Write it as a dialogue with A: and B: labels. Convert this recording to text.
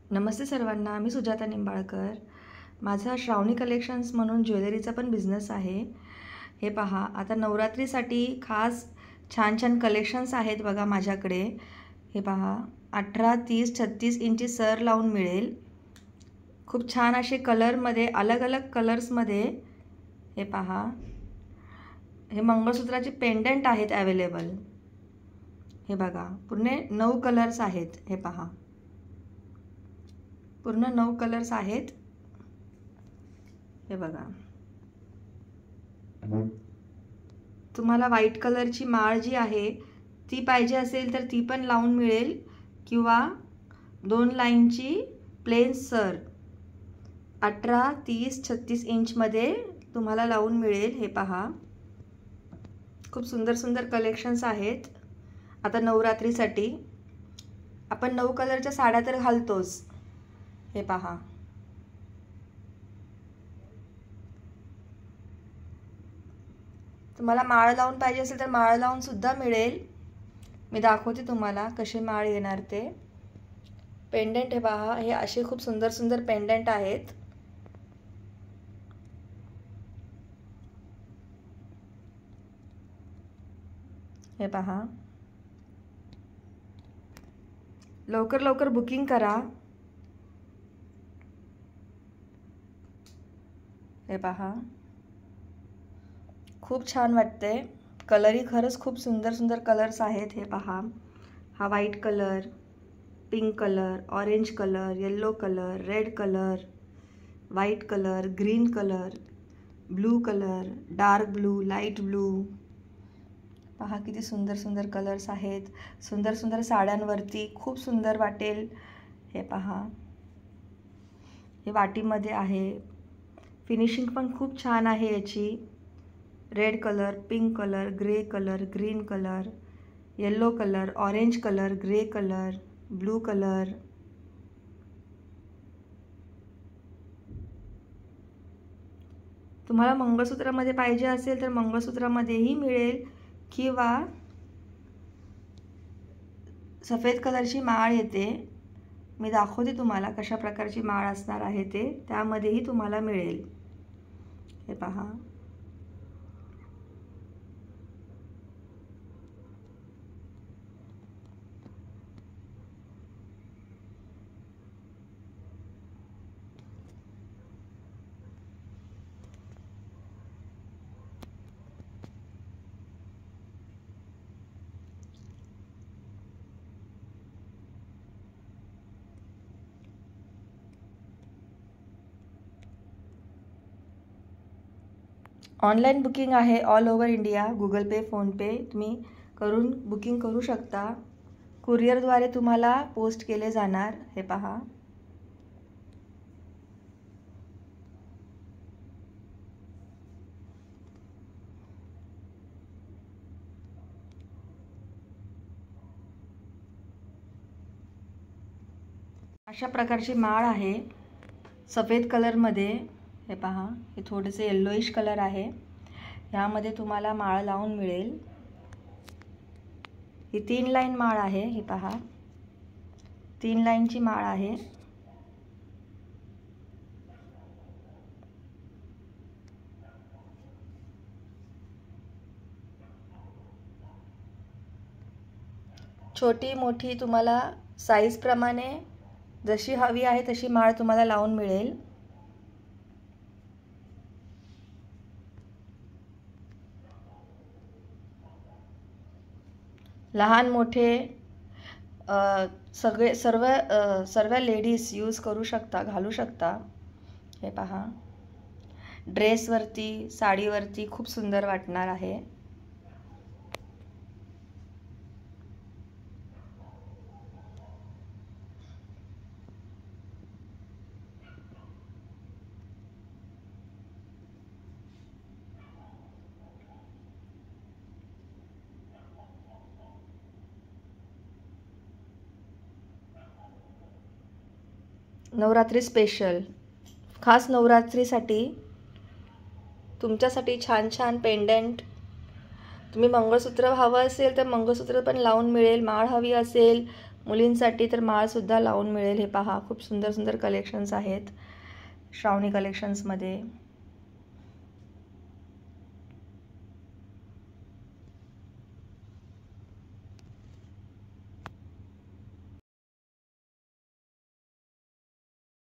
A: नमस्ते सर्वांना, मी सुजाता निंबाळकर। माझा श्रावणी कलेक्शन्स म्हणून ज्वेलरीचा पण बिझनेस आहे। हे पहा, आता नवरात्रीसाठी खास छान छान कलेक्शन्स आहेत बघा माझ्याकडे। हे पहा, 18, 30, 36 इंची सर लावून मिळेल। खूप छान असे कलरमध्ये, अलग अलग कलर्समध्ये। हे पहा, हे मंगळसूत्राचे पेंडंट आहेत अवेलेबल। हे बघा, पूर्ण 9 कलर्स आहेत। हे पहा, पूर्ण 9 कलर्स आहेत। हे बघा, तुम्हाला व्हाईट कलरची माळ जी आहे ती पाहिजे असेल तर ती पण लावून मिळेल, किंवा 2 लाईनची प्लेन सर 18, 30, 36 इंचमध्ये तुम्हाला लावून मिळेल। हे पहा, खूप सुंदर सुंदर कलेक्शन्स आहेत। आता नवरात्रीसाठी आपण 9 कलरच्या साड्या तर घालतोच। हे पहा, तुम्हाला माळ लावून पाहिजे असेल तर माळ लावून सुद्धा मिळेल। मी दाखवते तुम्हाला कसे माळ येणार ते। पेंडंट हे पहा, हे असे खूप सुंदर सुंदर पेंडंट आहेत। हे पहा, लवकर लवकर बुकिंग करा। हे पहा, खूप छान वाटते। कलरही खरंच खूप सुंदर सुंदर कलर्स आहेत। हे पहा, हा white colour, pink colour, orange colour, yellow colour, red colour, white colour, green colour, blue colour, dark blue, light blue. पहा किती सुंदर सुंदर कलर्स आहेत। सुंदर सुंदर साड्यांवरती खूप सुंदर वाटेल। हे पहा, हे वाटीमध्ये आहे। फिनिशिंग पण खूप छान आहे याची। Red colour, pink colour, grey colour, green colour, yellow colour, orange colour, grey colour, blue colour. तुम्हाला मंगळसूत्रामध्ये पाहिजे असेल तर मंगळसूत्रामध्येही मिळेल, किंवा सफेद कलरची माळ येते। मी दाखवते तुम्हाला कशा प्रकारची माळ असणार आहे ते, त्यामध्येही तुम्हाला मिळेल। हे पहा, ऑनलाईन बुकिंग आहे all over India. Google Pay, PhonePe तुम्ही करून बुकिंग करू शकता। कुरिअरद्वारे तुम्हाला पोस्ट केले जाणार। हे पहा, अशा प्रकारची माळ आहे सफेद कलरमध्ये। हे पहा, हे थोडेसे येल्लोइश कलर आहे। यामध्ये तुम्हाला माळ लावून मिळेल। ही 3 लाईन माळ आहे। हे पहा, 3 लाईनची माळ आहे। छोटी मोठी तुम्हाला साईज प्रमाणे जशी हवी आहे तशी माळ तुम्हाला लावून मिळेल। लहान मोठे सर्व लेडीज यूज करू शकता, घालू शकता। हे पहा, ड्रेसवरती, साडीवरती खूप सुंदर वाटणार आहे। नवरात्री स्पेशल, खास नवरात्रीसाठी तुमच्यासाठी छान छान पेंडंट। तुम्ही मंगळसूत्र हवं असेल तर मंगळसूत्र पण लावून मिळेल। माळ हवी असेल, मुलींसाठी तर माळसुद्धा लावून मिळेल. हे पहा, खूप सुंदर सुंदर कलेक्शन्स आहेत श्रावणी कलेक्शन्समध्ये.